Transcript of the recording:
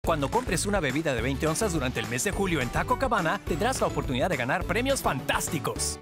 Cuando compres una bebida de 20 onzas durante el mes de julio en Taco Cabana, tendrás la oportunidad de ganar premios fantásticos.